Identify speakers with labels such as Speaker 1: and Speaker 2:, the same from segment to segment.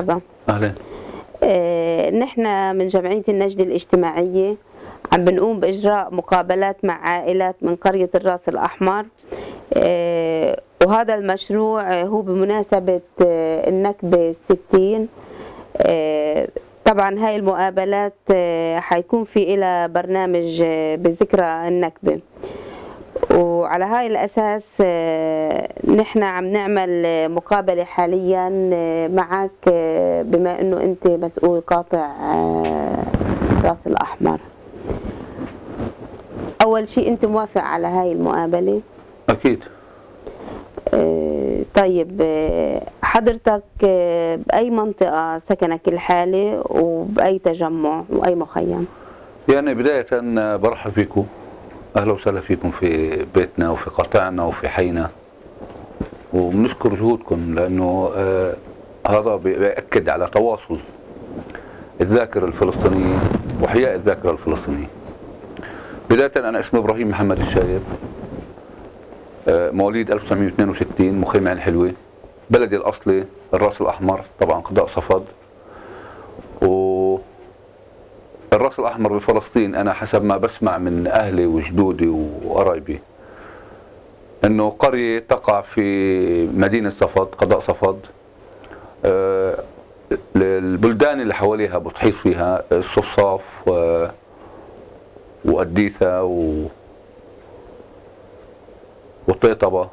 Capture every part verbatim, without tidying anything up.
Speaker 1: مرحبا.
Speaker 2: اهلا.
Speaker 1: آه، نحن من جمعية النجدة الاجتماعية عم بنقوم بإجراء مقابلات مع عائلات من قرية الراس الأحمر، آه، وهذا المشروع هو بمناسبة آه، النكبة الستين. آه، طبعا هاي المقابلات آه، حيكون في إلى برنامج آه، بذكرى النكبة، وعلى هاي الأساس نحن عم نعمل مقابلة حاليا معك بما أنه أنت مسؤول قاطع راس الأحمر. أول شيء أنت موافق على هاي المقابلة؟
Speaker 2: أكيد.
Speaker 1: طيب حضرتك بأي منطقة سكنك الحالي وبأي تجمع وأي مخيم؟
Speaker 2: يعني بداية برحب فيكم، أهلا وسهلا فيكم في بيتنا وفي قطاعنا وفي حينا، وبنشكر جهودكم لأنه آه هذا بيأكد على تواصل الذاكرة الفلسطينية وإحياء الذاكرة الفلسطينية. بداية أنا اسمي إبراهيم محمد الشايب، آه مواليد ألف وتسعمئة واثنين وستين، مخيم عين حلوة، بلدي الأصلي الراس الأحمر، طبعا قضاء صفد. و الراس الأحمر بفلسطين أنا حسب ما بسمع من أهلي وجدودي وقرايبي أنه قرية تقع في مدينة صفد، قضاء صفد. أه البلدان اللي حواليها بتحيط فيها الصفصاف و... وقديثة و... وطيطبة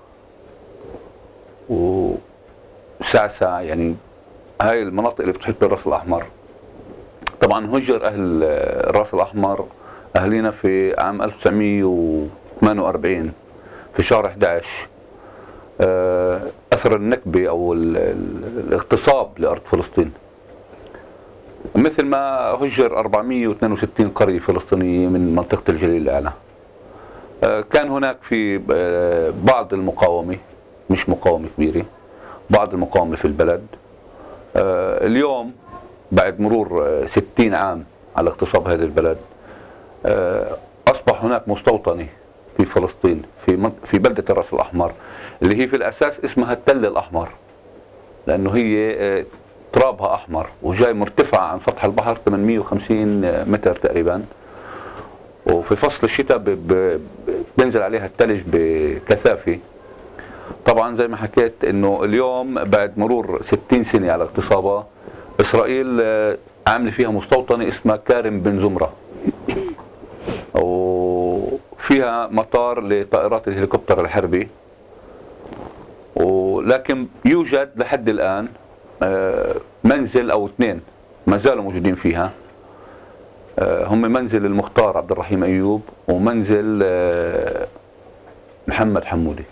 Speaker 2: وسعسع، يعني هاي المناطق اللي بتحيط بالراس الأحمر. طبعا هجر أهل الراس الأحمر أهلنا في عام ألف وتسعمئة وثمانية وأربعين في شهر أحد عشر، أثر النكبة أو الاغتصاب لأرض فلسطين، مثل ما هجر أربعمئة واثنين وستين قرية فلسطينية من منطقة الجليل الأعلى. كان هناك في بعض المقاومة، مش مقاومة كبيرة، بعض المقاومة في البلد. اليوم بعد مرور ستين عام على اغتصاب هذه البلد أصبح هناك مستوطنة في فلسطين في في بلدة الراس الأحمر، اللي هي في الأساس اسمها التل الأحمر، لأنه هي ترابها أحمر وجاي مرتفع عن سطح البحر ثمانمئة وخمسين متر تقريبا، وفي فصل الشتاء بينزل عليها الثلج بكثافة. طبعا زي ما حكيت انه اليوم بعد مرور ستين سنة على اغتصابها، إسرائيل عاملة فيها مستوطنة اسمها كارم بن زمرة، وفيها مطار لطائرات الهليكوبتر الحربي، ولكن يوجد لحد الآن منزل أو اثنين ما زالوا موجودين فيها، هم منزل المختار عبد الرحيم أيوب ومنزل محمد حمودي.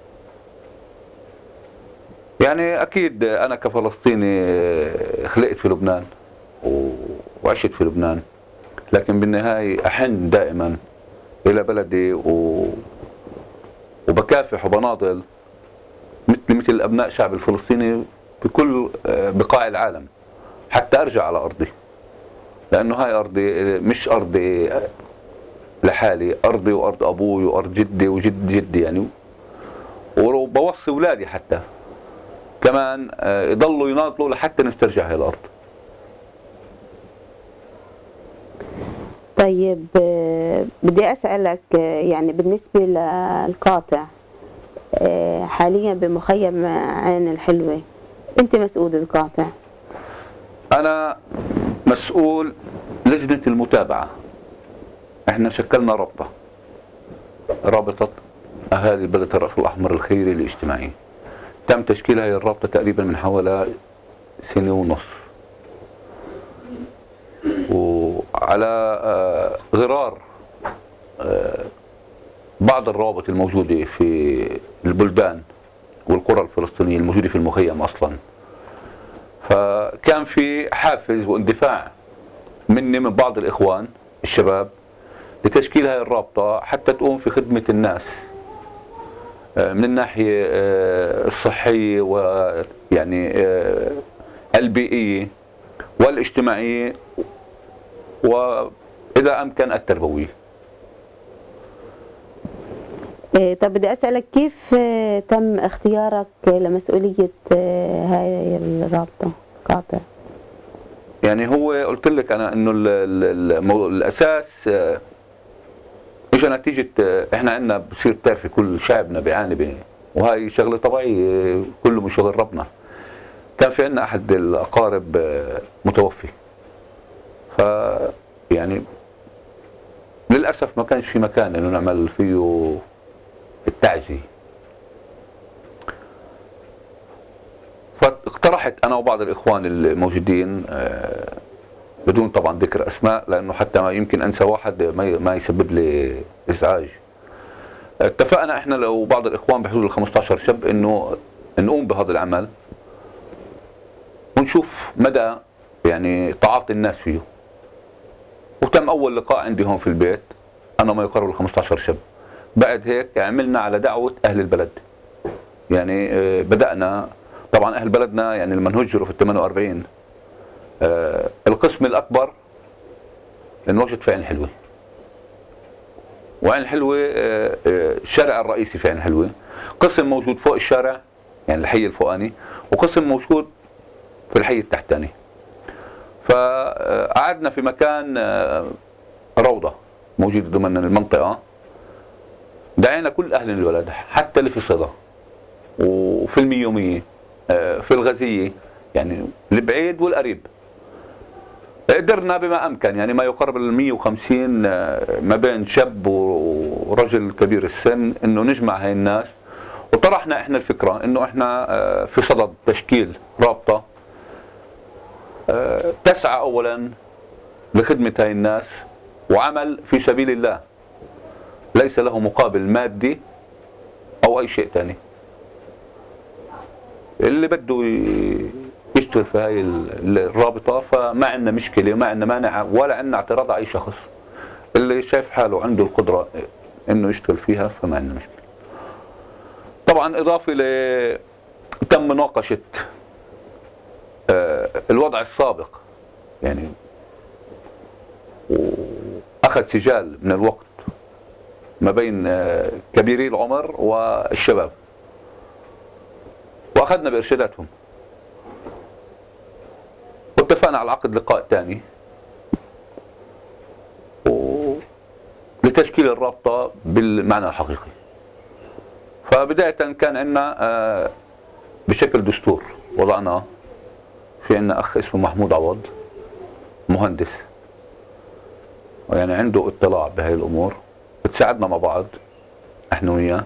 Speaker 2: يعني أكيد أنا كفلسطيني خلقت في لبنان وعشت في لبنان، لكن بالنهاية أحن دائما إلى بلدي و... وبكافح وبناضل مثل مثل أبناء الشعب الفلسطيني بكل بقاع العالم حتى أرجع على أرضي، لأنه هاي أرضي، مش أرضي لحالي، أرضي وأرض أبوي وأرض جدي وجد جدي يعني، وبوصي أولادي حتى كمان يضلوا يناضلوا لحتى نسترجع هاي الأرض.
Speaker 1: طيب بدي أسألك، يعني بالنسبة للقاطع حاليا بمخيم عين الحلوة، أنت مسؤول القاطع؟
Speaker 2: أنا مسؤول لجنة المتابعة. احنا شكلنا رابطة، رابطة أهالي بلدة الراس الأحمر الخيري الاجتماعي. تم تشكيل هذه الرابطة تقريبا من حوالي سنة ونص، وعلى غرار بعض الروابط الموجودة في البلدان والقرى الفلسطينية الموجودة في المخيم أصلا، فكان في حافز واندفاع مني من بعض الإخوان الشباب لتشكيل هذه الرابطة حتى تقوم في خدمة الناس من الناحية الصحية ويعني البيئية والاجتماعية وإذا أمكن التربوية.
Speaker 1: طب بدي أسألك كيف تم اختيارك لمسؤولية هاي الرابطة قاطع؟
Speaker 2: يعني هو قلت لك انا انه ال ال المو... الاساس اجى نتيجه احنا عندنا بصير بتعرفي كل شعبنا بيعاني ب... وهي شغله طبيعيه كله من شغل ربنا. كان في عندنا احد الاقارب متوفي، ف يعني للاسف ما كانش في مكان انه نعمل فيه التعزيه. فاقترحت انا وبعض الاخوان الموجودين بدون طبعا ذكر اسماء لانه حتى ما يمكن انسى واحد ما يسبب لي ازعاج. اتفقنا احنا لو بعض الاخوان بحدود ال خمسة عشر شاب انه نقوم بهذا العمل ونشوف مدى يعني تعاطي الناس فيه. وتم اول لقاء عندي هون في البيت انا ما يقارب ال خمسة عشر شاب. بعد هيك عملنا على دعوه اهل البلد. يعني بدانا طبعا اهل بلدنا يعني لما نهجروا في ال ثمانية وأربعين آه القسم الاكبر انوجد في عين حلوه. وعين حلوه آه آه الشارع الرئيسي في عين حلوه، قسم موجود فوق الشارع يعني الحي الفوقاني، وقسم موجود في الحي التحتاني. فقعدنا في مكان آه روضه موجوده ضمن المنطقه، دعينا كل اهل البلد حتى اللي في صدى وفي الميوميه آه في الغزيه، يعني البعيد والقريب. قدرنا بما امكن يعني ما يقارب ال مئة وخمسين ما بين شاب ورجل كبير السن انه نجمع هاي الناس. وطرحنا احنا الفكره انه احنا في صدد تشكيل رابطه تسعى اولا لخدمه هاي الناس وعمل في سبيل الله ليس له مقابل مادي او اي شيء ثاني. اللي بده يشتغل في هاي الرابطه فما عندنا مشكله وما عندنا مانع ولا عندنا اعتراض على اي شخص. اللي شايف حاله عنده القدره انه يشتغل فيها فما عندنا مشكله. طبعا اضافه ل تم مناقشه الوضع السابق يعني واخذ سجال من الوقت ما بين كبيري العمر والشباب واخذنا بارشاداتهم. واتفقنا على عقد لقاء ثاني لتشكيل الرابطه بالمعنى الحقيقي. فبدايه كان عندنا بشكل دستور وضعناه، في عندنا اخ اسمه محمود عوض مهندس ويعني عنده اطلاع بهي الامور، بتساعدنا مع بعض احنا وياه.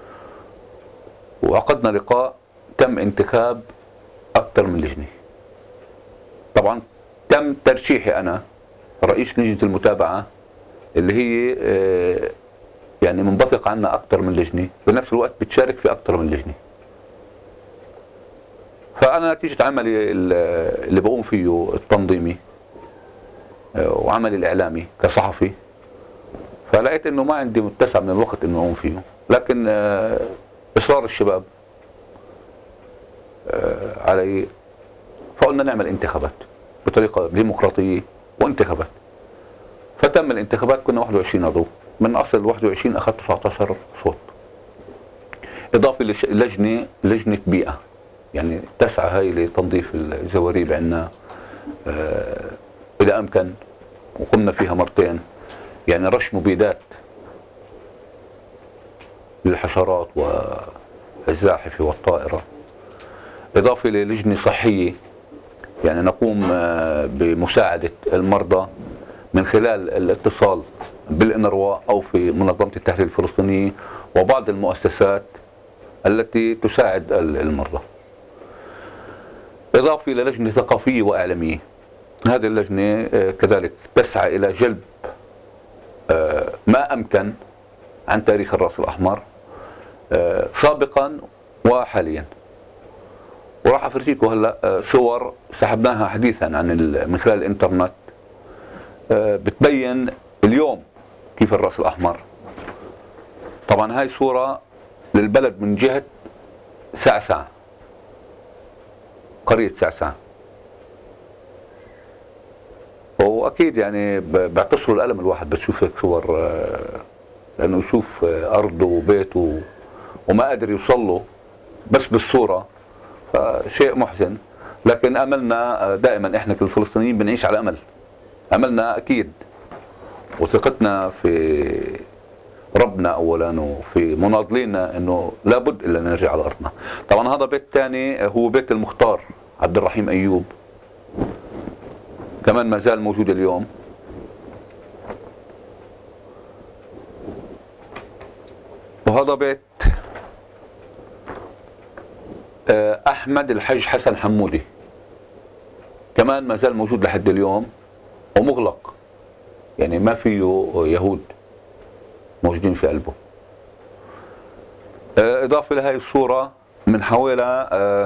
Speaker 2: وعقدنا لقاء تم انتخاب اكثر من لجنه. طبعا تم ترشيحي انا رئيس لجنه المتابعه اللي هي يعني منبثق عنا اكثر من لجنه، بنفس الوقت بتشارك في اكثر من لجنه. فانا نتيجه عملي اللي بقوم فيه التنظيمي وعملي الاعلامي كصحفي، فلقيت انه ما عندي متسع من الوقت انه اقوم فيه، لكن اصرار الشباب علي فقلنا نعمل انتخابات بطريقه ديمقراطيه وانتخابات. فتم الانتخابات، كنا واحد وعشرين عضو، من اصل واحد وعشرين اخذت تسعة عشر صوت. اضافه للجنه لجنه بيئه يعني تسعى هاي لتنظيف الزواريب عندنا آه اذا امكن، وقمنا فيها مرتين يعني رش مبيدات للحشرات والزاحفه والطائره. اضافه للجنه صحيه يعني نقوم بمساعده المرضى من خلال الاتصال بالانروا او في منظمه التحرير الفلسطينيه وبعض المؤسسات التي تساعد المرضى. اضافه الى لجنه ثقافيه واعلاميه. هذه اللجنه كذلك تسعى الى جلب ما امكن عن تاريخ الراس الاحمر سابقا وحاليا. وراح افرجيكم هلا صور سحبناها حديثا عن من خلال الانترنت بتبين اليوم كيف الراس الاحمر. طبعا هاي صوره للبلد من جهه سعسع، قريه سعسع. واكيد يعني بيعتصروا القلم الواحد بتشوف هيك صور، لانه يشوف ارضه وبيته وما قادر يوصل له بس بالصوره، فشيء محزن. لكن املنا دائما، احنا كالفلسطينيين بنعيش على امل. املنا اكيد وثقتنا في ربنا اولا وفي مناضلينا انه لابد الا نرجع على ارضنا. طبعا هذا بيت ثاني هو بيت المختار عبد الرحيم ايوب، كمان ما زال موجود اليوم. وهذا بيت احمد الحج حسن حمودي، كمان ما زال موجود لحد اليوم ومغلق، يعني ما فيه يهود موجودين في قلبه. اضافه لهي الصوره من حوالي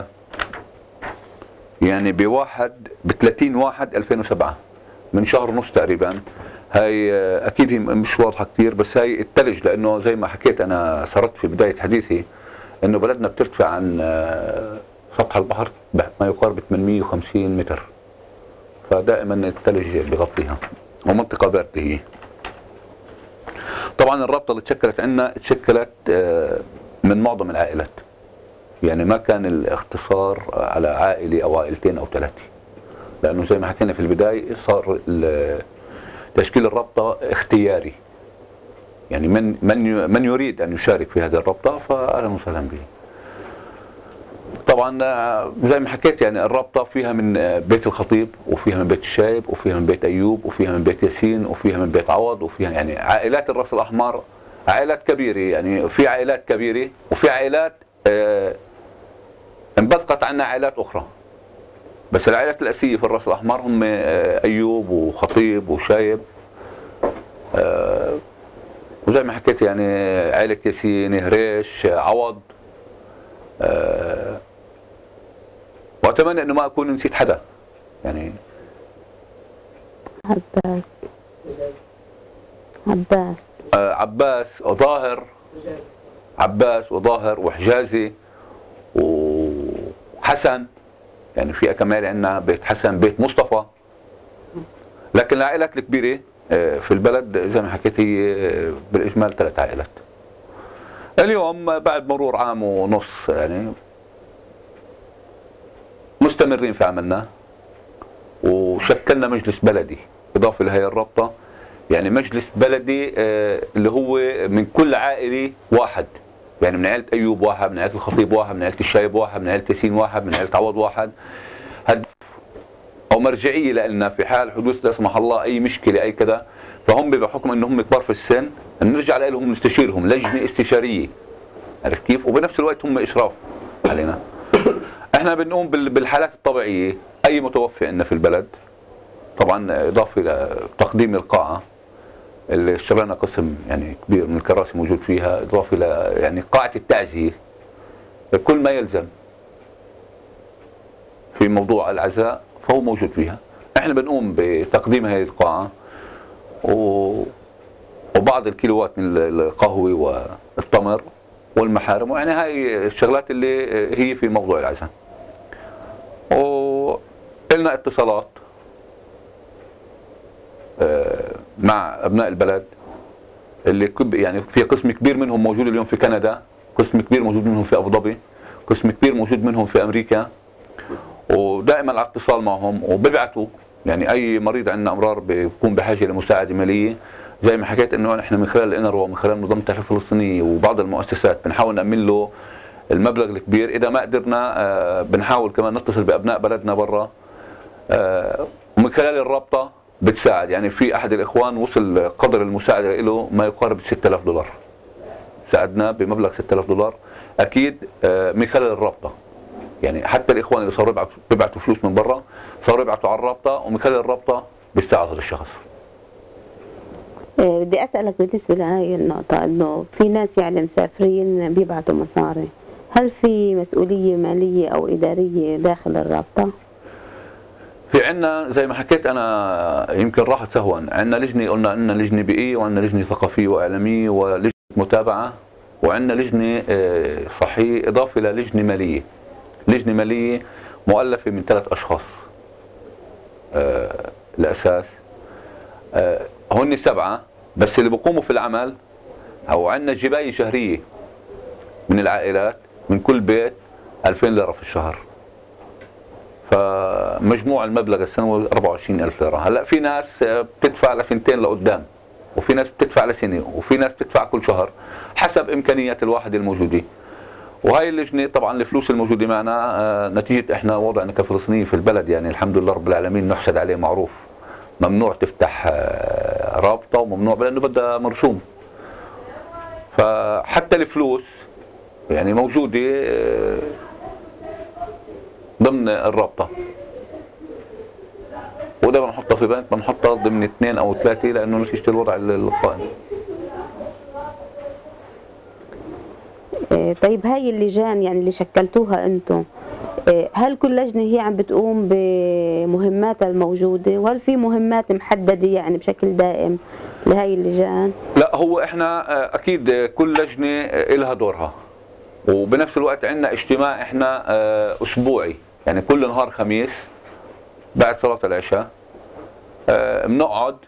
Speaker 2: يعني بواحد ب ثلاثين واحد ألفين وسبعة، من شهر ونص تقريبا. هاي اكيد هي مش واضحه كثير، بس هاي الثلج، لانه زي ما حكيت انا سردت في بدايه حديثي انه بلدنا بترتفع عن سطح البحر ما يقارب ثمانمئة وخمسين متر، فدائما الثلج بغطيها، ومنطقه بارده هي. طبعا الرابطه اللي تشكلت عندنا تشكلت من معظم العائلات، يعني ما كان الاختصار على عائله او عائلتين او ثلاثه، لانه زي ما حكينا في البدايه صار تشكيل الرابطه اختياري، يعني من من من يريد ان يشارك في هذه الرابطه فاهلا وسهلا به. طبعا زي ما حكيت يعني الرابطه فيها من بيت الخطيب، وفيها من بيت الشايب، وفيها من بيت ايوب، وفيها من بيت ياسين، وفيها من بيت عوض، وفيها يعني عائلات الراس الاحمر عائلات كبيره، يعني في عائلات كبيره وفي عائلات آه انبثقت عنها عائلات اخرى، بس العائلات الاساسيه في الراس الاحمر هم آه ايوب وخطيب وشايب، آه وزي ما حكيت يعني عائله ياسين، هريش، عوض. أه واتمنى انه ما اكون نسيت حدا يعني.
Speaker 1: عباس عباس
Speaker 2: أه عباس وظاهر، عباس وظاهر وحجازي وحسن، يعني في كمان عندنا بيت حسن، بيت مصطفى. لكن العائلات الكبيره في البلد زي ما حكيت هي بالاجمال ثلاث عائلات. اليوم بعد مرور عام ونص يعني مستمرين في عملنا، وشكلنا مجلس بلدي اضافه لهي الرابطه، يعني مجلس بلدي اللي هو من كل عائله واحد، يعني من عائله ايوب واحد، من عائله الخطيب واحد، من عائله الشايب واحد، من عائله ياسين واحد، من عائله عوض واحد. هدف او مرجعيه لنا في حال حدوث لا سمح الله اي مشكله اي كذا، فهم بحكم انهم كبار في السن نرجع لهم نستشيرهم، لجنه استشاريه، عرفت كيف؟ وبنفس الوقت هم اشراف علينا. احنا بنقوم بالحالات الطبيعيه، اي متوفي عندنا في البلد، طبعا اضافه لتقديم القاعه اللي اشترينا قسم يعني كبير من الكراسي موجود فيها، اضافه ل يعني قاعه التعزيه، كل ما يلزم في موضوع العزاء فهو موجود فيها. احنا بنقوم بتقديم هذه القاعه و وبعض الكيلوات من القهوه والتمر والمحارم، ويعني هاي الشغلات اللي هي في موضوع العزاء. وقلنا اتصالات مع ابناء البلد اللي يعني في قسم كبير منهم موجود اليوم في كندا، قسم كبير موجود منهم في ابو ظبي، قسم كبير موجود منهم في امريكا، ودائما على اتصال معهم وبيبعتوا، يعني اي مريض عندنا امرار بيكون بحاجه لمساعده ماليه، زي ما حكيت انه نحن من خلال الانروا ومن خلال منظمه التحالف الفلسطينيه وبعض المؤسسات بنحاول نامن له المبلغ الكبير. اذا ما قدرنا بنحاول كمان نتصل بابناء بلدنا برا، ومن خلال الرابطه بتساعد. يعني في احد الاخوان وصل قدر المساعده له ما يقارب ستة آلاف دولار، ساعدنا بمبلغ ستة آلاف دولار اكيد من خلال الرابطه. يعني حتى الاخوان اللي صاروا بيبعتوا فلوس من برا صاروا يبعتوا على الرابطه، ومن خلال الرابطه بيساعدوا هذا الشخص.
Speaker 1: بدي اسالك بالنسبه لهي النقطه، انه في ناس يعني مسافرين بيبعتوا مصاري، هل في مسؤوليه ماليه او اداريه داخل الرابطه؟
Speaker 2: في عندنا زي ما حكيت انا يمكن راحت سهوا، عندنا لجنه، قلنا عندنا لجنه بيئيه، وعندنا لجنه ثقافيه واعلاميه، ولجنه متابعه، وعندنا لجنه صحيه، اضافه للجنه ماليه. لجنه ماليه مؤلفه من ثلاث اشخاص الاساس، هن سبعه بس اللي بيقوموا في العمل، او عندنا جبايه شهريه من العائلات من كل بيت ألفين ليره في الشهر. فمجموع المبلغ السنوي أربعة وعشرين ألف ليرة. هلا في ناس بتدفع لسنتين لقدام، وفي ناس بتدفع لسنه، وفي ناس بتدفع كل شهر حسب امكانيات الواحد الموجوده. وهي اللجنه طبعا الفلوس الموجوده معنا نتيجه احنا وضعنا كفلسطينيين في البلد، يعني الحمد لله رب العالمين نحسد عليه معروف، ممنوع تفتح رابطه وممنوع لانه بدها مرسوم. فحتى الفلوس يعني موجوده ضمن الرابطه، وده بنحطها في بنك بنحطها ضمن اثنين او ثلاثه لانه نتيجه الوضع القائم.
Speaker 1: طيب هاي اللجان يعني اللي شكلتوها انتم، هل كل لجنه هي عم بتقوم بمهماتها الموجوده، وهل في مهمات محدده يعني بشكل دائم لهي اللجان؟
Speaker 2: لا، هو احنا اكيد كل لجنه لها دورها، وبنفس الوقت عندنا اجتماع احنا اسبوعي، يعني كل نهار خميس بعد صلاه العشاء بنقعد.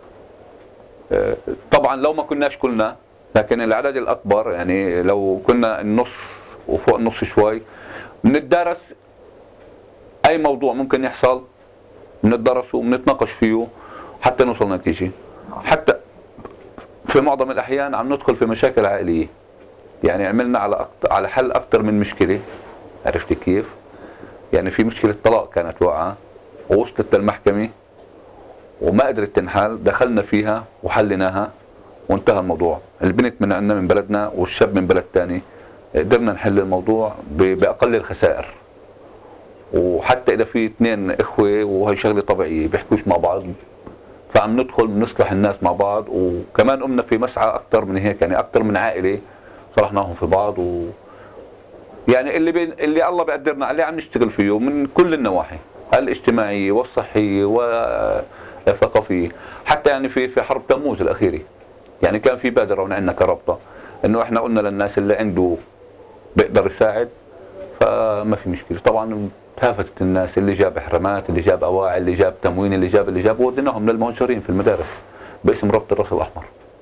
Speaker 2: طبعا لو ما كناش كلنا، لكن العدد الاكبر يعني لو كنا النص وفوق النص شوي بنتدارس اي موضوع ممكن يحصل، بنتدرسه وبنتناقش فيه حتى نوصل نتيجه. حتى في معظم الاحيان عم ندخل في مشاكل عائليه، يعني عملنا على أكتر على حل اكثر من مشكله. عرفت كيف؟ يعني في مشكله طلاق كانت واقعه ووصلت للمحكمه وما قدرت تنحل، دخلنا فيها وحليناها وانتهى الموضوع. البنت من عندنا من بلدنا والشاب من بلد ثاني، قدرنا نحل الموضوع باقل الخسائر. وحتى اذا في اثنين اخوه وهي شغله طبيعيه بيحكوش مع بعض، فعم ندخل بنصلح الناس مع بعض. وكمان قمنا في مسعى اكثر من هيك، يعني اكثر من عائله صلحناهم في بعض. و يعني اللي بي... اللي الله بيقدرنا عليه عم نشتغل فيه من كل النواحي الاجتماعيه والصحيه والثقافيه. حتى يعني في في حرب تموز الاخيره يعني كان في بادره عندنا كرابطه انه احنا قلنا للناس اللي عنده بيقدر يساعد فما في مشكله. طبعا تهافتت الناس، اللي جاب حرمات، اللي جاب اواعي، اللي جاب تموين، اللي جاب اللي جاب وديناهم للمهجرين في المدارس باسم رابطه الراس الاحمر.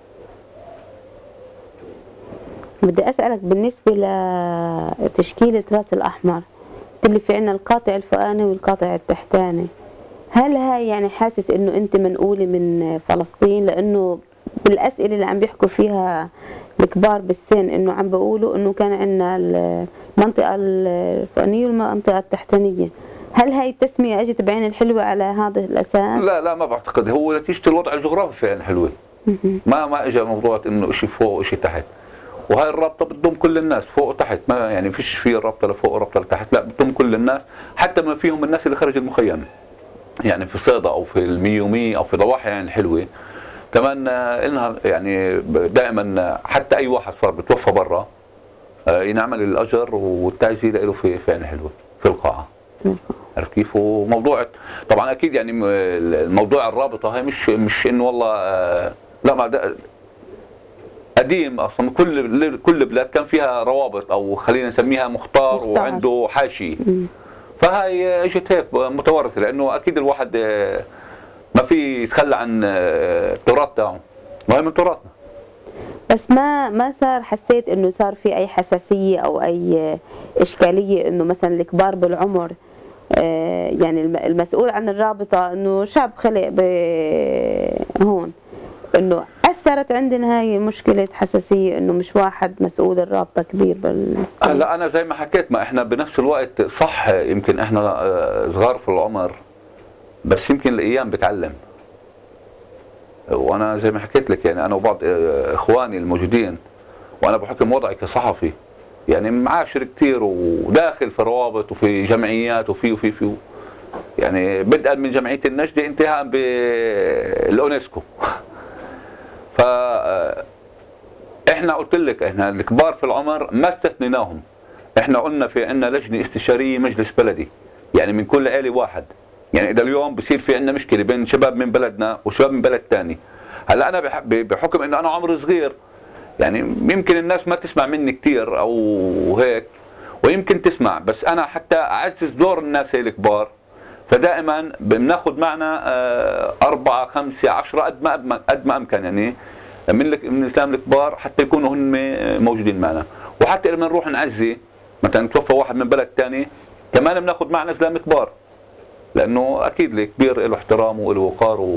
Speaker 1: بدي اسالك بالنسبه لتشكيله راس الاحمر، اللي في عندنا القاطع الفوقاني والقاطع التحتاني، هل هاي يعني حاسس انه انت منقوله من فلسطين؟ لانه بالاسئله اللي عم بيحكوا فيها الكبار بالسن انه عم بيقولوا انه كان عندنا المنطقه الفوقانيه والمنطقه التحتانيه، هل هاي التسميه اجت بعين الحلوه على هذا الاساس؟
Speaker 2: لا لا ما بعتقد، هو نتيجه الوضع الجغرافي في عين الحلوه. ما ما اجى موضوع انه شيء فوق وشيء تحت. وهاي الرابطه بتضم كل الناس فوق وتحت، ما يعني فيش في رابطه لفوق ورابطه لتحت، لا بتضم كل الناس، حتى ما فيهم الناس اللي خارج المخيم، يعني في صيدا او في الميومي او في ضواحي عين الحلوه. كمان لنا يعني دائما حتى اي واحد صار بتوفى برا ينعمل الاجر والتعزيه له في في عين الحلوه في القاعه. عرفت كيف؟ وموضوع طبعا اكيد يعني الموضوع الرابطه هي مش مش انه والله لا، ما قديم اصلا كل كل بلاد كان فيها روابط او خلينا نسميها مختار, مختار. وعنده حاشيه. فهي اجت هيك متوارثه، لانه اكيد الواحد ما في يتخلى عن التراث تاعه، وهي من تراثنا.
Speaker 1: بس ما ما صار حسيت انه صار في اي حساسيه او اي اشكاليه انه مثلا الكبار بالعمر، يعني المسؤول عن الرابطه انه شاب خلق هون، انه اثرت عندنا هاي مشكله حساسيه انه مش واحد مسؤول الرابطه كبير بال
Speaker 2: هلا انا زي ما حكيت، ما احنا بنفس الوقت صح يمكن احنا صغار في العمر، بس يمكن الايام بتعلم. وانا زي ما حكيت لك يعني انا وبعض اخواني الموجودين، وانا بحكم وضعي كصحفي يعني معاشر كثير وداخل في روابط وفي جمعيات وفي وفي في يعني بدءا من جمعيه النجده انتهاء باليونسكو. ف احنا قلت لك احنا الكبار في العمر ما استثنيناهم، احنا قلنا في عندنا لجنه استشاريه مجلس بلدي، يعني من كل عائله واحد. يعني اذا اليوم بصير في عندنا مشكله بين شباب من بلدنا وشباب من بلد ثاني، هلا انا بحكم انه انا عمري صغير يعني يمكن الناس ما تسمع مني كثير او هيك، ويمكن تسمع، بس انا حتى اعزز دور الناس الكبار، فدائما بناخذ معنا أربعة خمسة عشرة قد ما قد ما امكن يعني من من الاسلام الكبار حتى يكونوا هم موجودين معنا. وحتى لما نروح نعزي مثلا توفى واحد من بلد ثاني كمان بناخذ معنا اسلام كبار لانه اكيد الكبير له احترامه وله وقاره.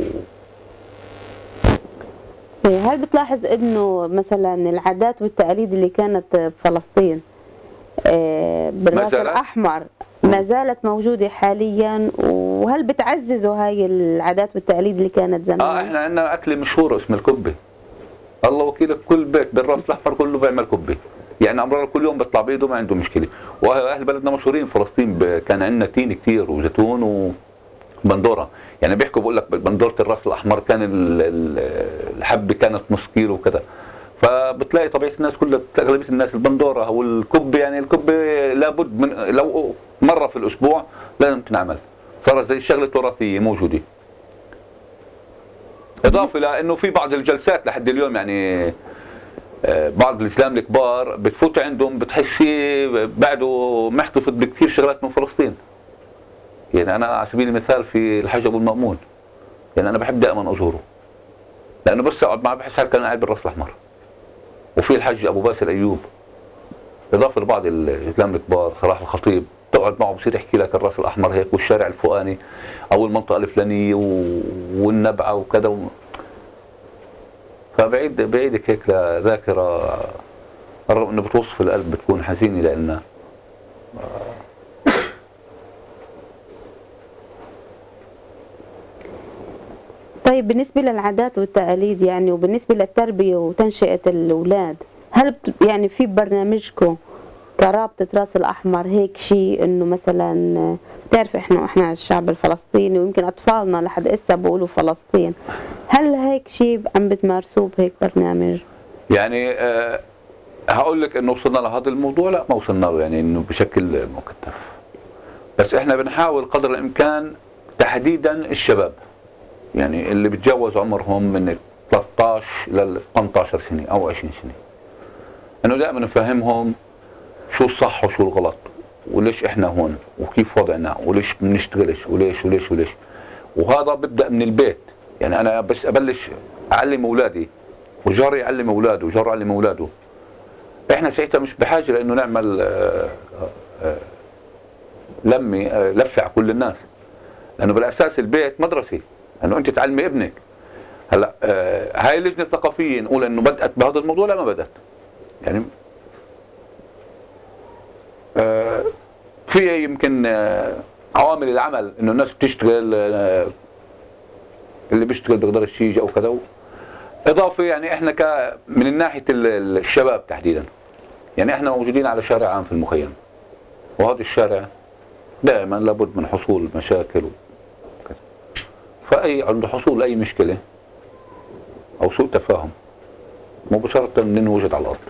Speaker 1: هل بتلاحظ انه مثلا العادات والتقاليد اللي كانت بفلسطين آه، بالراس الاحمر ما زالت موجوده حاليا، وهل بتعززوا هاي العادات والتقاليد اللي كانت زمان؟
Speaker 2: اه احنا عندنا اكله مشهوره اسمها الكبه. الله وكيلك كل بيت بالراس الاحمر كله بيعمل كبه، يعني امرار كل يوم بيطلع بيده ما عنده مشكله. واهل بلدنا مشهورين فلسطين، كان عندنا تين كثير وزيتون وبندوره، يعني بيحكوا بقول لك بندوره الراس الاحمر كان الحبه كانت نص كيلو وكذا. فبتلاقي طبيعه الناس كلها، اغلبيه الناس البندوره او الكبه، يعني الكبه لابد من لو مره في الاسبوع لازم تنعمل، صارت زي الشغله التراثيه موجوده. اضافه لانه في بعض الجلسات لحد اليوم، يعني بعض الاسلام الكبار بتفوت عندهم بتحسي بعده محتفظ بكثير شغلات من فلسطين. يعني انا على سبيل المثال في الحج ابو المأمون، يعني انا بحب دائما ازوره لانه بس اقعد معه بحس حالي كان قاعد بالراس الاحمر. وفي الحج ابو باسل ايوب، اضافه لبعض الاسلام الكبار، صلاح الخطيب، تقعد معه بصير يحكي لك الراس الاحمر هيك والشارع الفوقاني او المنطقه الفلانيه والنبعه وكذا و... فبعيد بعيدك هيك لذاكره رغم انه بتوصف القلب بتكون حزينه لانها
Speaker 1: طيب بالنسبه للعادات والتقاليد يعني وبالنسبه للتربيه وتنشئه الاولاد، هل يعني في برنامجكم كرابطه راس الاحمر هيك شيء انه مثلا بتعرف احنا احنا الشعب الفلسطيني ويمكن اطفالنا لحد هسه بيقولوا فلسطين، هل هيك شيء عم بتمارسوه بهيك برنامج؟
Speaker 2: يعني أه هقول لك انه وصلنا لهذا الموضوع؟ لا ما وصلنا له، يعني انه بشكل مكثف، بس احنا بنحاول قدر الامكان تحديدا الشباب، يعني اللي بتجاوز عمرهم من ثلاثة عشر ل ثمانية عشر سنه او عشرين سنه، انه دائما نفهمهم شو الصح وشو الغلط، وليش احنا هون، وكيف وضعنا، وليش بنشتغلش، وليش وليش وليش. وهذا ببدا من البيت، يعني انا بس ابلش اعلم اولادي وجاري يعلم اولاده وجاره يعلم اولاده، احنا ساعتها مش بحاجه لانه نعمل آآ آآ لمي لفه على كل الناس، لانه بالاساس البيت مدرسه، انه انت تعلمي ابنك. هلا هاي اللجنه الثقافيه نقول انه بدات بهذا الموضوع؟ لا ما بدات، يعني آه في يمكن آه عوامل العمل، انه الناس بتشتغل، آه اللي بيشتغل بيقدرش يجي او كذا، اضافه يعني احنا ك من ناحيه الشباب تحديدا، يعني احنا موجودين على شارع عام في المخيم، وهذا الشارع دائما لابد من حصول مشاكل وكذا، فاي عند حصول اي مشكله او سوء تفاهم مباشره بننوجد على الارض،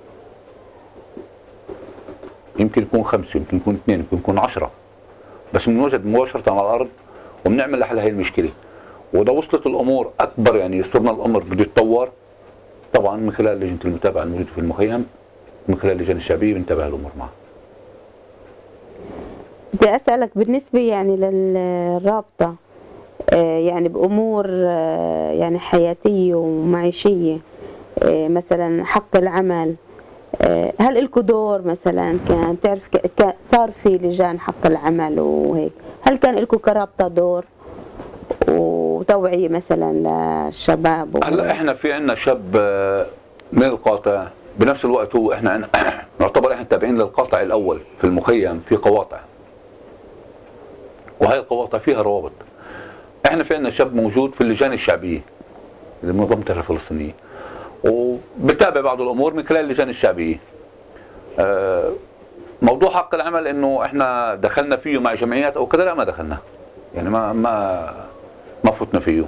Speaker 2: يمكن يكون خمسه، يمكن يكون اثنين، يمكن يكون عشرة، بس بنوجد مباشره على الارض وبنعمل لحل هي المشكله. واذا وصلت الامور اكبر، يعني صرنا الامر بده يتطور، طبعا من خلال لجنه المتابعه الموجوده في المخيم، من خلال اللجان الشعبيه بنتابع الامور معها.
Speaker 1: بدي اسالك بالنسبه يعني للرابطه يعني بامور يعني حياتيه ومعيشيه، مثلا حق العمل، هل لكم دور مثلا؟ كان تعرف صار في لجان حق العمل وهيك، هل كان لكم كرابطه دور وتوعيه مثلا للشباب؟
Speaker 2: هلا احنا في عندنا شاب من القاطع، بنفس الوقت هو احنا نعتبر احنا تابعين للقاطع الاول في المخيم، في قواطع، وهي القواطع فيها روابط. احنا في عندنا شاب موجود في اللجان الشعبيه لمنظمه الفلسطينيه، وبتابع بعض الامور من خلال اللجان الشعبيه. موضوع حق العمل انه احنا دخلنا فيه مع جمعيات او كذا، لا ما دخلنا، يعني ما ما ما فتنا فيه.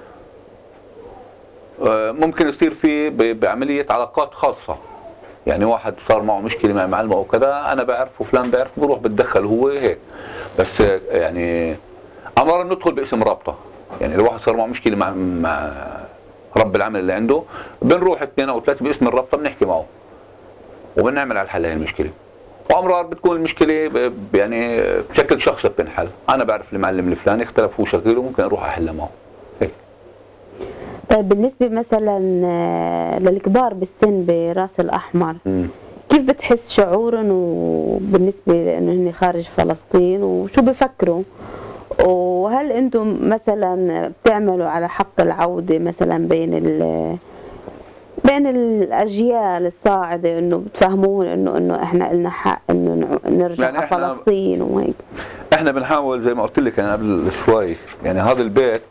Speaker 2: ممكن يصير فيه بعمليه علاقات خاصه، يعني واحد صار معه مشكله مع معلمه او كذا، انا بعرف وفلان بعرف، بروح بتدخل هو هيك، بس يعني امرا ندخل باسم رابطه، يعني لو واحد صار معه مشكله مع مع رب العمل اللي عنده، بنروح اثنين او ثلاثه باسم الرابطه بنحكي معه وبنعمل على الحل هي المشكله. وامرار بتكون المشكله يعني بشكل شخصي بتنحل، انا بعرف المعلم الفلاني اختلف هو شغله وممكن اروح احلها معه هيك.
Speaker 1: طيب بالنسبه مثلا للكبار بالسن براس الاحمر، م. كيف بتحس شعورهم وبالنسبه لانه هن خارج فلسطين، وشو بفكروا وهل انتم مثلا بتعملوا على حق العودة مثلا بين ال بين الاجيال الصاعدة، انه بتفهمون انه انه احنا لنا حق انه نرجع يعني على فلسطين وهيك؟
Speaker 2: احنا بنحاول زي ما قلت لك انا قبل شوي، يعني هذا البيت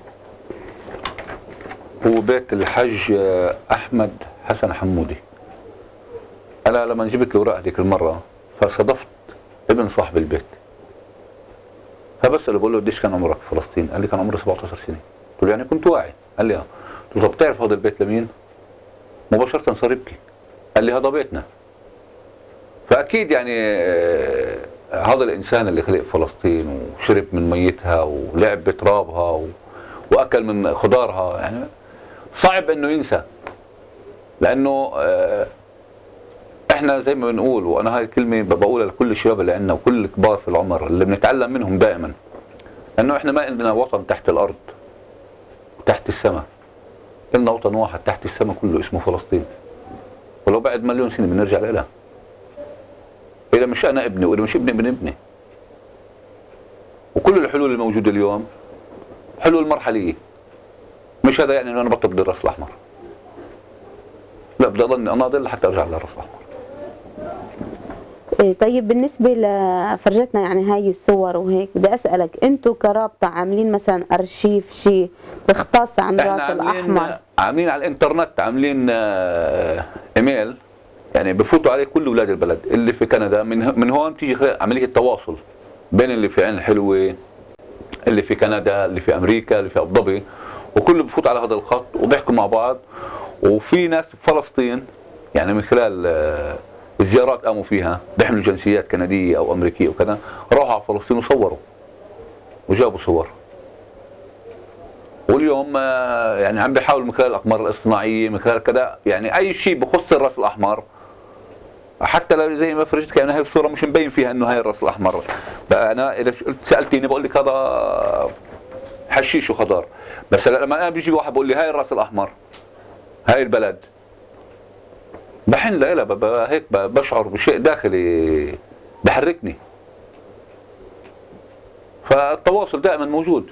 Speaker 2: هو بيت الحج احمد حسن حمودي. انا لما جبت الاوراق هذيك المره فصادفت ابن صاحب البيت، فبسأله بقول له قديش كان عمرك في فلسطين؟ قال لي كان عمري سبعة عشر سنه. قلت له يعني كنت واعي؟ قال لي اه. قلت له طب بتعرف هذا البيت لمين؟ مباشره صار يبكي، قال لي هذا بيتنا. فاكيد يعني آه هذا الانسان اللي خلق فلسطين وشرب من ميتها ولعب بترابها و... واكل من خضارها، يعني صعب انه ينسى. لانه آه احنا زي ما بنقول، وانا هاي الكلمه بقولها لكل الشباب اللي عندنا وكل الكبار في العمر اللي بنتعلم منهم دائما، انه احنا ما عندنا وطن تحت الارض وتحت السماء، لنا وطن واحد تحت السماء كله اسمه فلسطين. ولو بعد مليون سنه بنرجع لها. اذا مش انا ابني واذا مش ابني ابن ابني. وكل الحلول الموجوده اليوم حلول مرحليه. مش هذا يعني انه انا بطل بدي الراس الاحمر. لا، بدي اضلني اناضل لحتى ارجع للراس الاحمر.
Speaker 1: إيه طيب، بالنسبه لفرجتنا يعني هاي الصور وهيك، بدي اسالك انتم كرابطه عاملين مثلا ارشيف شيء بختص عن الراس الاحمر؟
Speaker 2: عاملين على الانترنت، عاملين آه ايميل يعني بفوتوا عليه كل اولاد البلد اللي في كندا. من من هون تيجي عمليه التواصل بين اللي في عين الحلوه، اللي في كندا، اللي في امريكا، اللي في ابو ظبي، وكله بفوت على هذا الخط وبيحكوا مع بعض. وفي ناس في فلسطين يعني من خلال آه الزيارات قاموا فيها بيحملوا جنسيات كنديه او امريكيه وكذا، راحوا على فلسطين وصوروا وجابوا صور. واليوم يعني عم بيحاولوا من خلال الاقمار الاصطناعيه، من خلال كذا، يعني اي شيء بخص الراس الاحمر. حتى لو زي ما فرجتك يعني هاي الصوره مش مبين فيها انه هاي الراس الاحمر. بقى انا اذا سالتيني بقول لك هذا حشيش وخضار، بس لما انا بيجي واحد بقول لي هاي الراس الاحمر، هاي البلد، بحن لها هيك، بشعر بشيء داخلي بحركني. فالتواصل دائما موجود.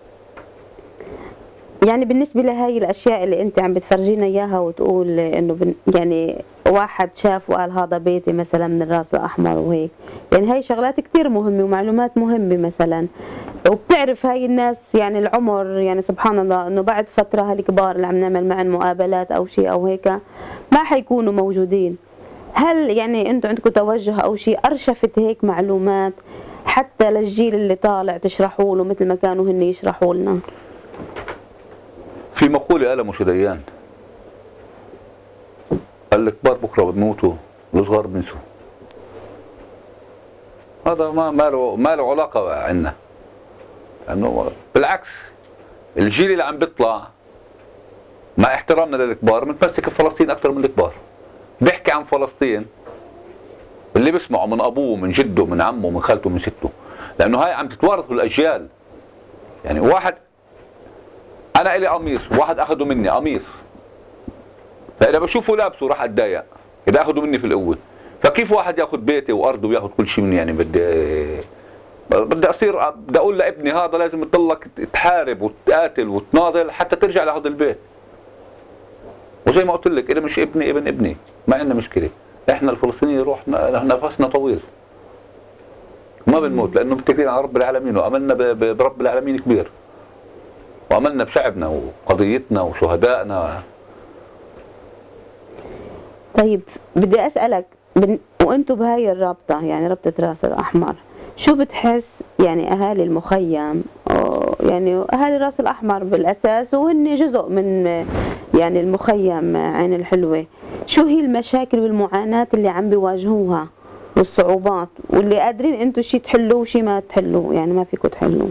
Speaker 1: يعني بالنسبه لهي الاشياء اللي انت عم بتفرجينا اياها وتقول انه بن يعني واحد شاف وقال هذا بيتي مثلا من الراس الاحمر وهيك، يعني هي شغلات كثير مهمه ومعلومات مهمه مثلا. وبتعرف هاي الناس يعني العمر، يعني سبحان الله انه بعد فتره هالكبار اللي عم نعمل معهم مقابلات او شيء او هيك ما حيكونوا موجودين. هل يعني انتم عندكم توجه او شيء ارشفت هيك معلومات حتى للجيل اللي طالع تشرحوا له مثل ما كانوا هن يشرحوا لنا؟
Speaker 2: في مقولة قالها مش ديان، قال الكبار بكره بموتوا والصغار بنسوا. هذا ما ما له ما له علاقة عندنا. انه بالعكس الجيل اللي عم بيطلع مع احترامنا للكبار متمسك بفلسطين اكثر من الكبار. بيحكي عن فلسطين اللي بيسمعه من ابوه من جده من عمه من خالته من سته، لانه هاي عم تتوارث بالاجيال. يعني واحد انا الي قميص واحد اخذه مني قميص، فاذا بشوفه لابسه راح اتضايق اذا اخذه مني في القوه. فكيف واحد ياخذ بيتي وارضه وياخذ كل شيء مني؟ يعني بدي بدي اصير بدي اقول لابني هذا لازم تضلك تحارب وتقاتل وتناضل حتى ترجع لهذا البيت. وزي ما قلت لك اذا مش ابني ابن ابني ما عندنا مشكله. احنا الفلسطينيين روح نفسنا طويل ما بنموت، لانه متكلين على رب العالمين واملنا برب العالمين كبير، واملنا بشعبنا وقضيتنا وشهدائنا.
Speaker 1: طيب بدي اسالك بن... وانتم بهاي الرابطه يعني رابطه راس الاحمر، شو بتحس يعني اهالي المخيم يعني اهالي راس الاحمر بالاساس وهن جزء من يعني المخيم عين الحلوه، شو هي المشاكل والمعاناه اللي عم بيواجهوها والصعوبات واللي قادرين انتم شيء تحلوه وشيء ما تحلوه، يعني ما فيكم تحلوه؟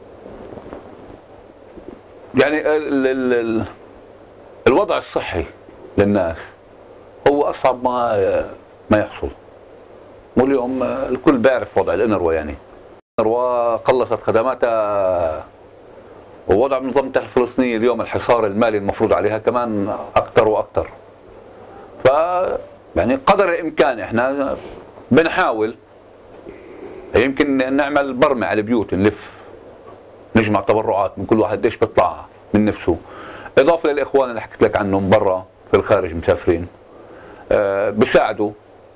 Speaker 2: يعني ال ال ال الوضع الصحي للناس هو اصعب ما ما يحصل. واليوم الكل بيعرف وضع الانروا، يعني الانروا قلصت خدماتها ووضع منظمتها الفلسطينيه اليوم الحصار المالي المفروض عليها كمان اكثر واكثر. ف يعني قدر الامكان احنا بنحاول يمكن نعمل برمة على البيوت نلف نجمع تبرعات من كل واحد ايش بيطلع من نفسه، اضافه للاخوان اللي حكيت لك عنهم برا في الخارج مسافرين أه بيساعدوا.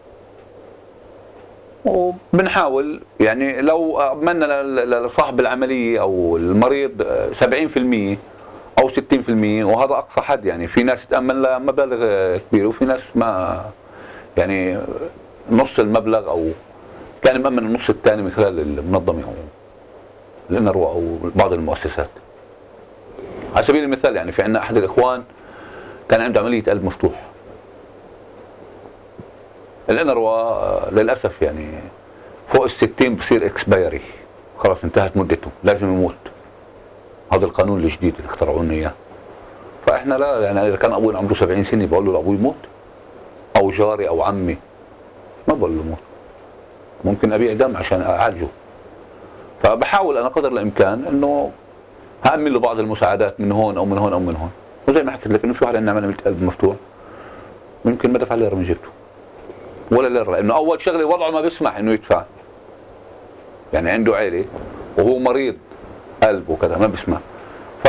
Speaker 2: وبنحاول يعني لو امنا لصاحب العمليه او المريض سبعين بالمئة او ستين بالمئة، وهذا اقصى حد. يعني في ناس تامن لها مبالغ كبيره وفي ناس ما يعني نص المبلغ او كان مأمن النص الثاني من خلال المنظمه او الانروا او بعض المؤسسات. على سبيل المثال يعني في عندنا احد الاخوان كان عنده عمليه قلب مفتوح. الانروا للاسف يعني فوق الستين بصير اكسبايري، خلاص انتهت مدته لازم يموت. هذا القانون الجديد اللي اخترعوا لنا اياه. فاحنا لا يعني اذا كان ابوي عمره سبعين سنه بقول له لابوي موت، او جاري او عمي ما بقول له موت، ممكن ابيع دم عشان اعالجه. فبحاول انا قدر الامكان انه هامن له بعض المساعدات من هون او من هون او من هون. وزي ما حكيت لك انه في واحد عندنا عمليه قلب مفتوح ممكن ما دفع ليره من جيبته ولا ليره، لانه اول شغله وضعه ما بيسمح انه يدفع. يعني عنده عيله وهو مريض قلب وكذا ما بيسمح. ف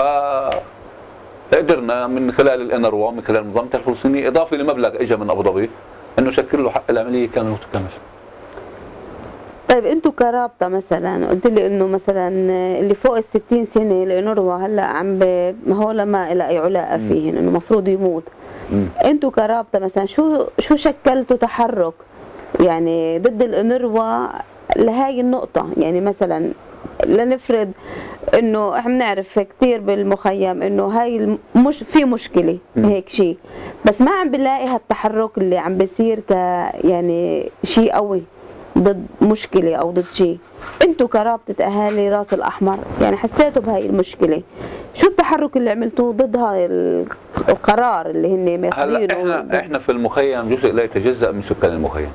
Speaker 2: قدرنا من خلال الانروا ومن خلال منظمه الفلسطينيه اضافه لمبلغ اجى من ابو ظبي انه شكل له حق العمليه كامل متكامل.
Speaker 1: طيب انتوا كرابطه مثلا قلت لي انه مثلا اللي فوق ال ستين سنه الانروا هلا عم ب... ما هو لما له اي علاقه فيهن انه المفروض يموت. انتوا كرابطه مثلا شو شو شكلتوا تحرك يعني ضد الانروا لهي النقطه؟ يعني مثلا لنفرض انه احنا بنعرف كثير بالمخيم انه هاي مش في مشكله هيك شيء، بس ما عم بنلاقي هالتحرك اللي عم بيصير ك يعني شيء قوي ضد مشكله او ضد شيء. انتوا كرابطه اهالي راس الاحمر يعني حسيتوا بهاي المشكله، شو التحرك اللي عملتوه ضد هاي القرار اللي هن ماخذينه؟
Speaker 2: هلا احنا احنا في المخيم جزء لا يتجزأ من سكان المخيم.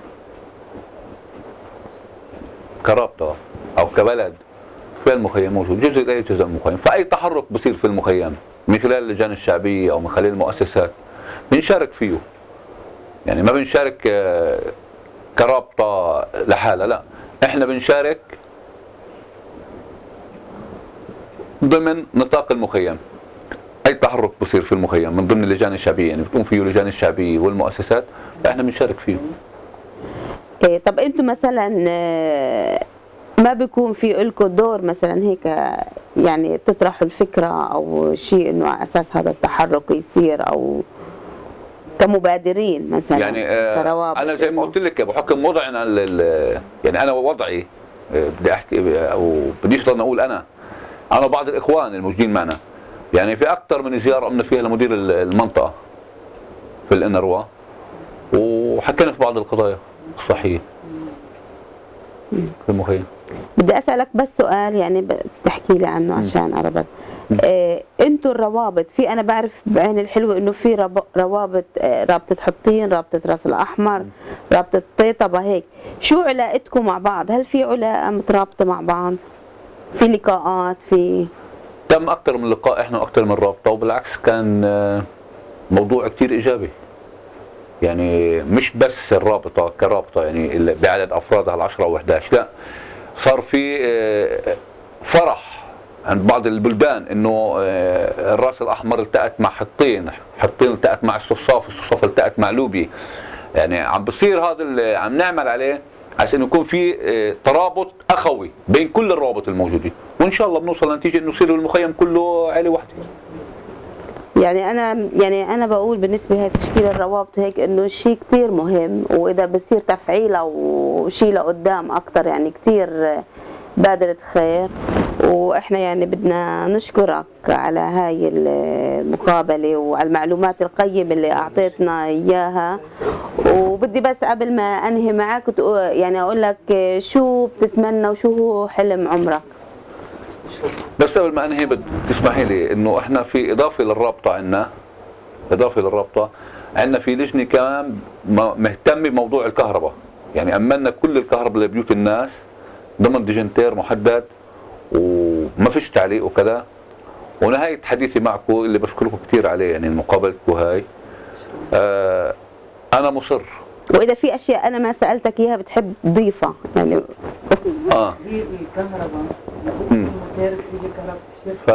Speaker 2: كرابطه او كبلد في المخيم موجود، جزء لا يتجزأ من المخيم، فاي تحرك بصير في المخيم من خلال اللجان الشعبيه او من خلال المؤسسات بنشارك فيه. يعني ما بنشارك كرابطه لحالها، لا، احنا بنشارك ضمن نطاق المخيم. اي تحرك بصير في المخيم من ضمن اللجان الشعبيه يعني بتقوم فيه اللجان الشعبيه والمؤسسات فاحنا بنشارك فيه.
Speaker 1: إيه طب انتم مثلا ما بيكون في لكم دور مثلا هيك يعني تطرحوا الفكره او شيء انه على اساس هذا التحرك يصير، او كمبادرين مثلا؟
Speaker 2: يعني آه انا زي ما قلت لك بحكم وضعنا يعني انا وضعي بدي احكي او بديش ضل اقول انا انا وبعض الاخوان الموجودين معنا يعني في اكثر من زياره قمنا فيها لمدير المنطقه في الانروا وحكينا في بعض القضايا الصحيه في المخيم.
Speaker 1: بدي اسالك بس سؤال يعني بتحكي لي عنه عشان اربط. إيه انتوا الروابط في انا بعرف بعين الحلوه انه في روابط إيه رابطه حطين، رابطه راس الاحمر، رابطه طيطبه هيك، شو علاقتكم مع بعض؟ هل في علاقه مترابطه مع بعض؟ في لقاءات؟ في
Speaker 2: تم اكثر من لقاء احنا واكثر من رابطه وبالعكس كان موضوع كثير ايجابي. يعني مش بس الرابطه كرابطه يعني بعدد افرادها العشرة او احد عشر، لا صار في فرح عند بعض البلدان انه الراس الاحمر التقت مع حطين، حطين التقت مع الصفصاف، الصفصاف التقت مع لوبي. يعني عم بصير هذا اللي عم نعمل عليه عشان يكون في ترابط اخوي بين كل الروابط الموجوده، وان شاء الله بنوصل لنتيجه انه يصير المخيم كله عائله واحده.
Speaker 1: يعني انا يعني انا بقول بالنسبه لهي تشكيل الروابط هيك انه شيء كثير مهم، واذا بصير تفعيله وشيء لقدام اكثر يعني كثير بادرة خير. واحنا يعني بدنا نشكرك على هاي المقابله وعلى المعلومات القيمه اللي اعطيتنا اياها. وبدي بس قبل ما انهي معك يعني اقول لك شو بتتمنى وشو هو حلم عمرك؟
Speaker 2: بس قبل ما انهي بدي تسمحي لي انه احنا في اضافه للرابطه عندنا اضافه للرابطه عندنا في لجنه كمان مهتمه بموضوع الكهرباء. يعني امنا كل الكهرباء لبيوت الناس ضمن ديجنتير محدد وما فيش تعليق وكذا. ونهايه حديثي معكم اللي بشكركم كثير عليه يعني مقابلتكم هاي، آه انا مصر.
Speaker 1: واذا في اشياء انا ما سالتك اياها بتحب تضيفها يعني؟
Speaker 2: اه
Speaker 3: الكهرباء
Speaker 2: ف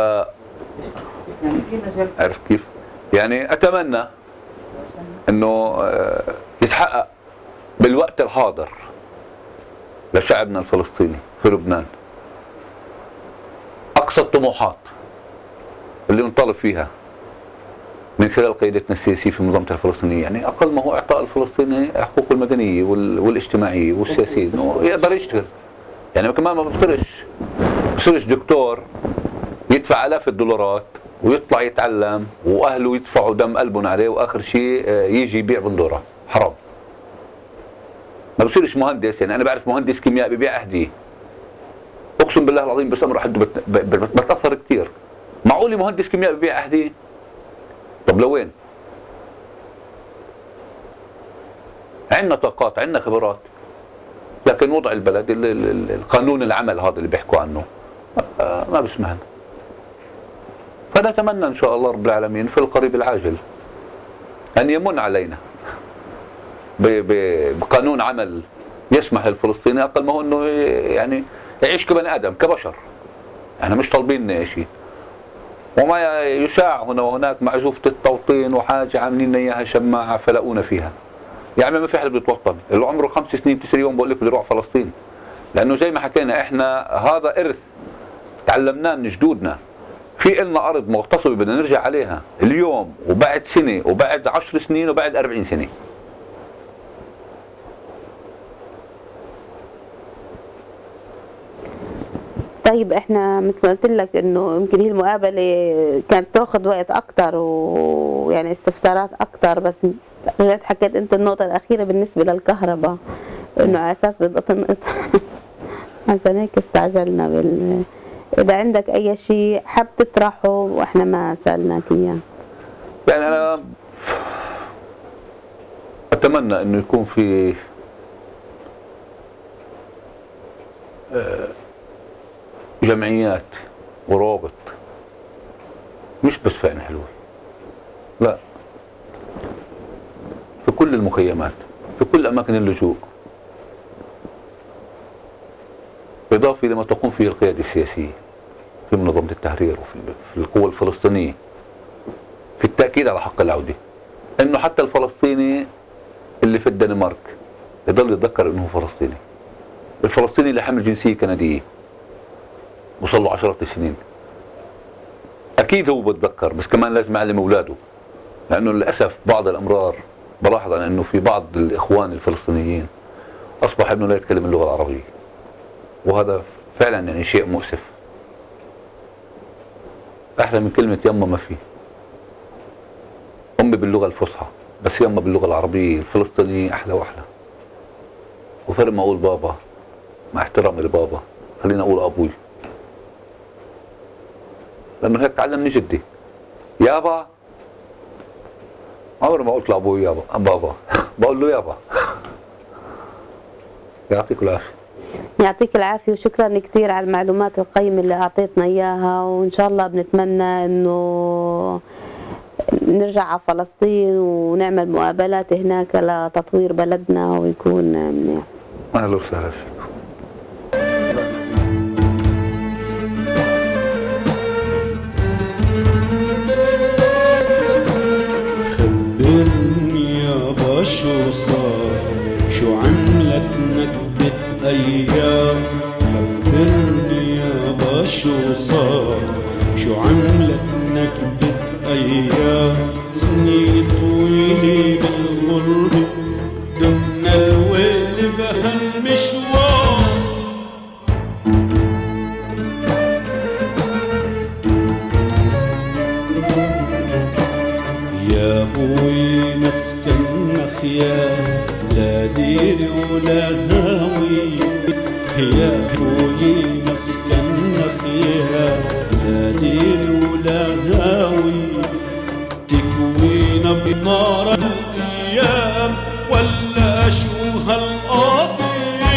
Speaker 2: عرف كيف؟ يعني اتمنى انه يتحقق بالوقت الحاضر لشعبنا الفلسطيني في لبنان اقصى الطموحات اللي نطالب فيها من خلال قيادتنا السياسيه في منظمه الفلسطينيه، يعني اقل ما هو اعطاء الفلسطيني حقوقه المدنيه والاجتماعيه والسياسيه، انه يقدر يشتغل. يعني كمان ما بصيرش بصيرش دكتور يدفع الاف الدولارات ويطلع يتعلم واهله يدفعوا دم قلبهم عليه واخر شيء يجي يبيع بندوره، حرام. ما بصيرش مهندس، يعني انا بعرف مهندس كيمياء ببيع احذيه. اقسم بالله العظيم بس امر حده بتاثر كثير. معقول مهندس كيمياء ببيع احذيه؟ طب لوين؟ عندنا طاقات، عندنا خبرات، لكن وضع البلد القانون العمل هذا اللي بيحكوا عنه ما بسمعنا. فنتمنى ان شاء الله رب العالمين في القريب العاجل ان يمن علينا بقانون عمل يسمح للفلسطيني اقل ما هو انه يعني يعيش كبني ادم كبشر. احنا مش طالبين شيء. وما يشاع هنا وهناك معزوفة التوطين وحاجة عاملين اياها شماعة فلقونا فيها. يا عمي ما في حدا بيتوطن، اللي عمره خمس سنين تسع يوم بقول لك بده يروح فلسطين. لأنه زي ما حكينا احنا هذا إرث تعلمناه من جدودنا. في إلنا أرض مغتصبة بدنا نرجع عليها اليوم وبعد سنة وبعد عشر سنين وبعد أربعين سنة.
Speaker 1: طيب احنا مثل ما قلت لك انه يمكن هي المقابله كانت تاخذ وقت اكثر ويعني استفسارات اكثر، بس رجعت حكيت انت النقطه الاخيره بالنسبه للكهرباء انه على اساس بدها تنقطع عشان هيك استعجلنا بال اذا عندك اي شيء حاب تطرحه واحنا ما سالناك اياه.
Speaker 2: يعني انا اتمنى انه يكون في جمعيات ورابط، مش بس في عين حلوة، لا، في كل المخيمات، في كل أماكن اللجوء، إضافة لما تقوم فيه القيادة السياسية في منظمة التحرير وفي القوى الفلسطينية في التأكيد على حق العودة. إنه حتى الفلسطيني اللي في الدنمارك يضل يتذكر إنه فلسطيني. الفلسطيني اللي حمل جنسية كندية وصل له عشرات السنين اكيد هو بتذكر، بس كمان لازم يعلم اولاده. لانه للاسف بعض الامرار بلاحظ انا انه في بعض الاخوان الفلسطينيين اصبح ابنه لا يتكلم اللغه العربيه، وهذا فعلا يعني شيء مؤسف. احلى من كلمه يما ما في. امي باللغه الفصحى، بس يما باللغه العربيه الفلسطينيه احلى واحلى. وفرق ما اقول بابا، مع احترامي لبابا خليني اقول ابوي، لما هيك تعلمني جدي. يابا عمري ما قلت لابوي يابا بابا، بقول له يابا. يعطيك العافيه.
Speaker 1: يعطيك العافيه وشكرا كثير على المعلومات القيمه اللي اعطيتنا اياها، وان شاء الله بنتمنى انه نرجع على فلسطين ونعمل مقابلات هناك لتطوير بلدنا ويكون منيح.
Speaker 2: اهلا وسهلا فيك.
Speaker 3: خبرني يابا شو صار، شو عملت نكبة أيام. خبرني يابا شو صار، شو عملت نكبة أيام. سنين طويلة بالغربة دمنا الويل بهالمشوار. يا ابوي مسكننا خيام، لا ديري ولا هاوي. يا ابوي مسكننا خيام، لا ديري ولا هاوي. تكوينا بنار الايام ولا شو هالقاضي.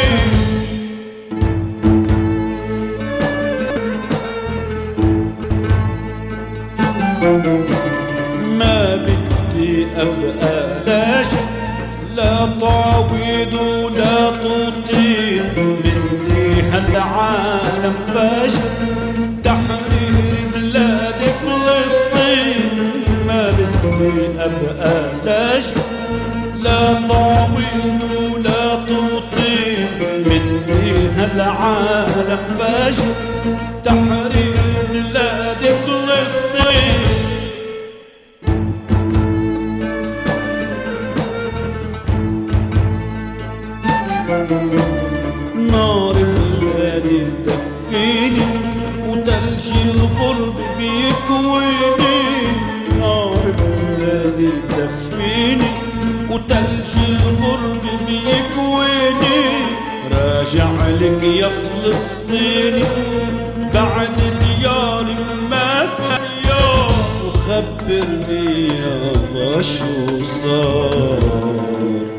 Speaker 3: ما بدي ابقى لا شيء، لا تعويض ولا تطير. بدي هالعالم فاشل بدي أبقى لاش لا طاوين ولا تطيب، بدي هالعالم فاشل تحرير بلاد فلسطين. نار بلادي تدفيني وتلج الغرب بيكويني، نار بلادي تدفيني وتلج الغرب بيكويني. راجع لك يا فلسطيني بعد دياري ما في ديار، وخبرني يابا شو صار.